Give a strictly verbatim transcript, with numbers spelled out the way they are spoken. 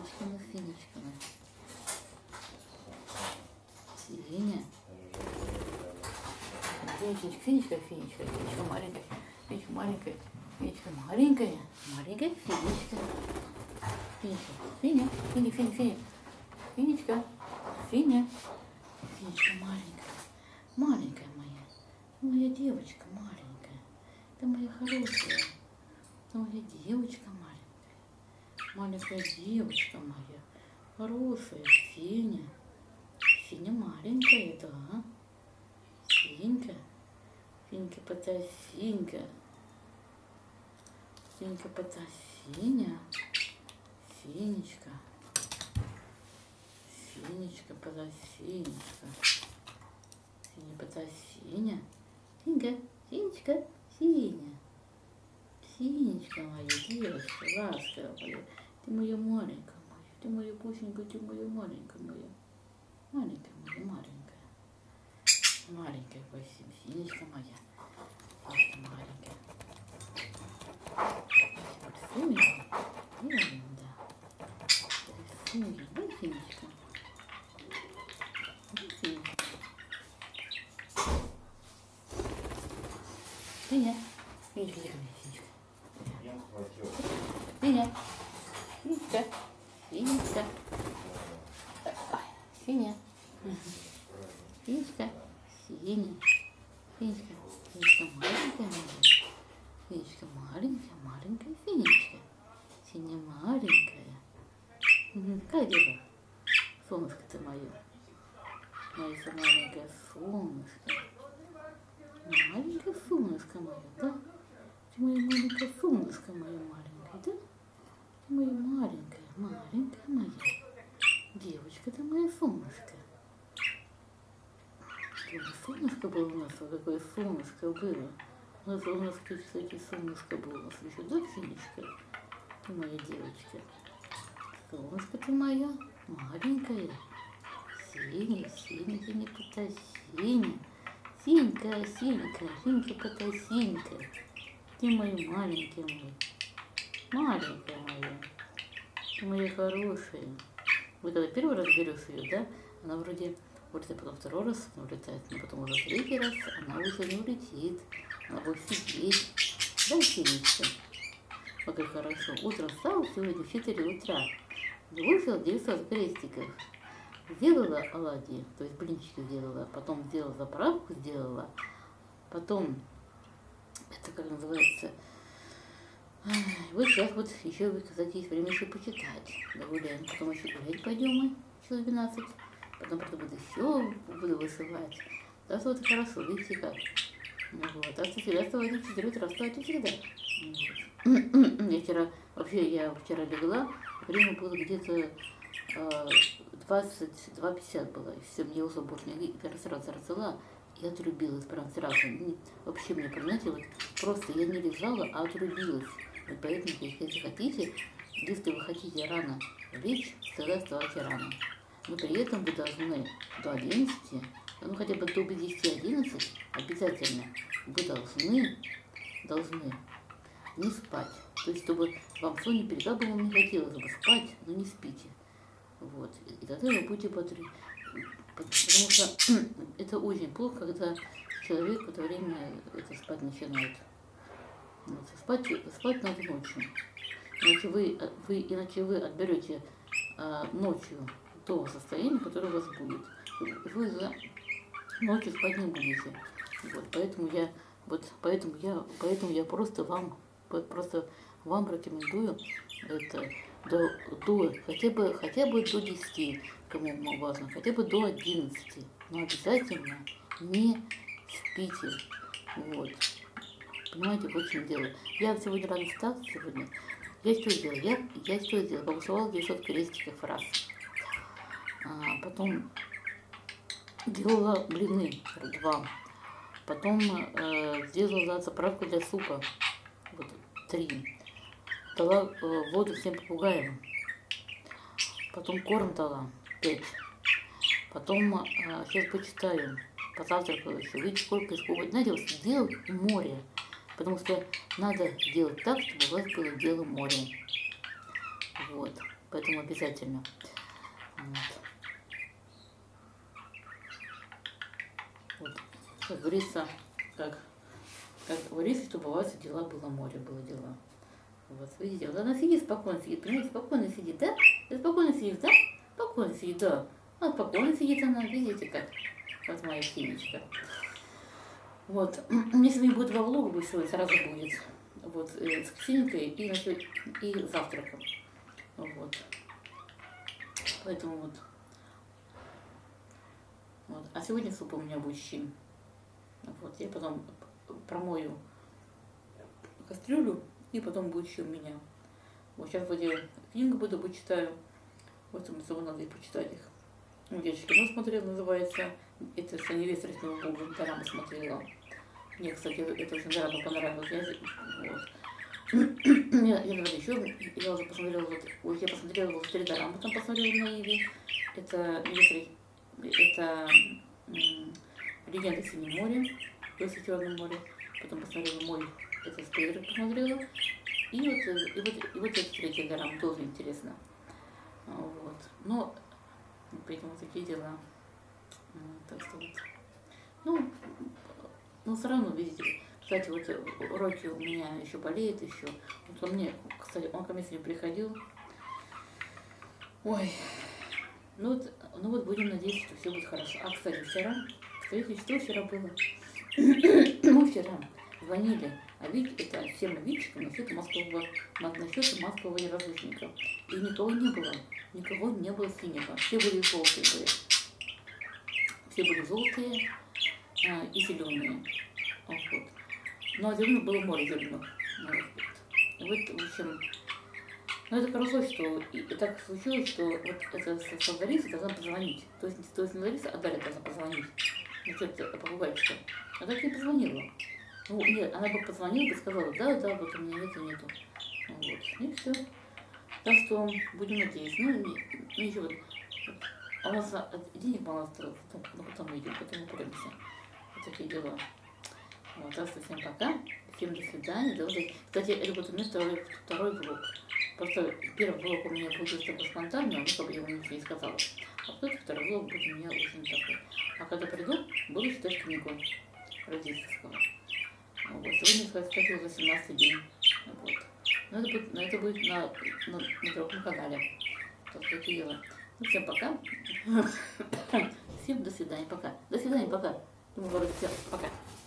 девочками, финичками. Финя. Финичка, финичка, финичка, финичка маленькая, финичка маленькая, финичка маленькая, маленькая финичка. Финичка, финя, финя, финя, финя. Финичка, финя. Финичка маленькая, маленькая моя. Моя девочка маленькая. Ты моя хорошая. Ты моя девочка маленькая. Маленькая девочка моя. Хорошая Финя. Финя маленькая, да. Финька. Финька Потафинька. Финька Потафиня. Финечка. Финечка Потафинечка. Финя Потафиня. Финька. Финечка. Финя. Финечка моя, девочка, ласковая моя. Ты моя маленькая моя. Ты моя пусенькая, ты моя маленькая моя. Маленькая моя, маленькая. Маленькая, спасибо. Финечка моя. Просто маленькая. Вот Финя. Да. Финя. Да, Финечка. Да, Финечка. Финя. Финечка, где Финечка? Финя. Финечка. Финечка. Финя. Финечка. Финя. Финечка. Финечка маленькая моя. Финечка маленькая, маленькая Финечка. Финя маленькая. Какая дева? Солнышко ты мое. Моя маленькое солнышко. Маленькое солнышко мое, да? Ты моя маленькая солнышко мое маленькое, да? Ты моя маленькая, маленькая моя. Девочка, ты моя солнышко. Солнышко было у нас, вот какое солнышко было. У нас, у нас, кстати, солнышко было у нас еще, да, Финечка? Ты моя девочка. Солнышко ты моя, маленькая. Синяя, синяя, синяя, потасиня. Синька, синька, синька, потасинька. Ты моя маленькая моя. Маленькая моя. Ты моя хорошая. Вы когда первый раз берешь ее, да, она вроде улетает, потом второй раз она улетает, но потом уже третий раз она уже не улетит. Она будет сидеть. Да, Финечка. Вот как хорошо. Утром встал сегодня в четыре утра. Вышел девятьсот крестиков. Сделала оладьи, то есть блинчики сделала, потом сделала заправку, сделала, потом, это как называется, вот сейчас вот еще, вы сказать, есть время еще почитать, да, гуляем, потом еще гулять пойдем мы, часов двенадцать, потом потом буду еще, буду высылать, да, вот хорошо, видите как, ну, вот, а что всегда вставайте в четыре утра, вставайте всегда, вот. Я вчера, вообще я вчера легла, время было где-то двадцать два пятьдесят было, и все, мне уже больше не первый раз родила, и отрубилась прям сразу. Вообще мне, понимаете, вот просто я не лежала, а отрубилась. Вот поэтому, если хотите, если вы хотите рано лечь, всегда вставайте рано. Но при этом вы должны до одиннадцати, ну хотя бы до десяти-одиннадцати, обязательно вы должны, должны не спать. То есть, чтобы вам сон не передал, бы вам не хотелось бы спать, но не спите. Вот. И тогда вы будете бодры. Потому что это очень плохо, когда человек в это время это спать начинает. Вот. Спать, спать надо ночью. Иначе вы, вы, иначе вы отберете а, ночью то состояние, которое у вас будет. Вы за ночью спать не будете. Вот. Поэтому я, вот, поэтому я, поэтому я просто вам, просто вам рекомендую это. До, до, хотя бы, хотя бы до десяти, кому важно, хотя бы до одиннадцати, но обязательно не спите, вот, понимаете, в общем дело. Я сегодня рано встала, сегодня, я что сделала, я, я что сделала, побушевала девятьсот крестиков раз, а, потом делала блины два, потом э, сделала заправку для супа, вот, три. Дала э, воду всем попугаям, потом корм дала, пять, потом э, сейчас почитаю, позавтракаю еще, видите, сколько искупать. Знаете, вот дело море, потому что надо делать так, чтобы у вас было дело море, вот, Поэтому обязательно. Вот. Вот. Как говорится, как, как говорится, что бывают дела, было море, было дела. Вот, видите, вот она сидит, спокойно сидит, понимаете, спокойно сидит, да? И спокойно сидит, да? Спокойно сидит, да. А спокойно сидит она, видите, как? Вот моя химичка. Вот, если не будет во влогу, будет сегодня сразу будет. Вот, э, с Ксенькой и, и завтраком. Вот. Поэтому вот. Вот. А сегодня суп у меня будет с чем. Вот, я потом промою кастрюлю, и потом будет еще у меня. Вот сейчас вроде книгу буду почитаю. Вот с собой надо и почитать их. Вот я еще кино смотрела, называется. Это с невестой речного бога, дораму смотрела. Мне, кстати, это очень дорого понравилось. Я, вот. я, я говорю, еще я уже посмотрела, вот, вот я посмотрела вот три дорамы, там посмотрела на Иви. Это невеста, это Легенда Синего моря, Пес в Черном море. Потом посмотрела мой, это спойлер посмотрела. И вот, и вот, и вот эта третья дорама тоже интересно. Вот. Но, поэтому такие дела. Так что вот. Ну, но все равно, видите, кстати, вот уроки у меня еще болеют еще. Вот он мне, кстати, он ко мне сегодня приходил. Ой, ну вот, ну вот будем надеяться, что все будет хорошо. А, кстати, вчера, кстати, что вчера было? Мы вчера звонили, а ведь это всем ВИЧикам насчет москового, насчет москового неразлучника. И никого не было, никого не было синего. Все были желтые были. Все были желтые а, и зеленые. Вот. Ну, а зеленых было море зеленых. Вот. Вот, в общем, ну это хорошо, что и, и так случилось, что вот это со Ларисой должна позвонить. То есть, то есть не Лариса, а Дарья должна позвонить. Насчет попугайчика. А так не позвонила. Ну, нет, она бы позвонила и сказала, да, да, вот у меня нету, нету. Вот. И все. Так что будем надеяться. Ну, не, ну еще вот. А у нас денег мало осталось, потом, ну, потом мы идем, потом упремся. Вот такие дела. Вот, так что всем пока. Всем до свидания. До свидания. Кстати, это будет у меня второй, второй влог. Просто первый влог у меня будет такой спонтанный, ну, как бы я вам ничего не сказала. А потом второй влог будет у меня очень такой. А когда приду, буду читать книгу родительского. Вот. Сегодня, кстати, уже семнадцатый день. Вот. Но это будет, но это будет на, на, на другом канале. Вот такие дела. Ну, всем пока. Всем до свидания, пока. До свидания, пока. Думаю, говорю, всем пока.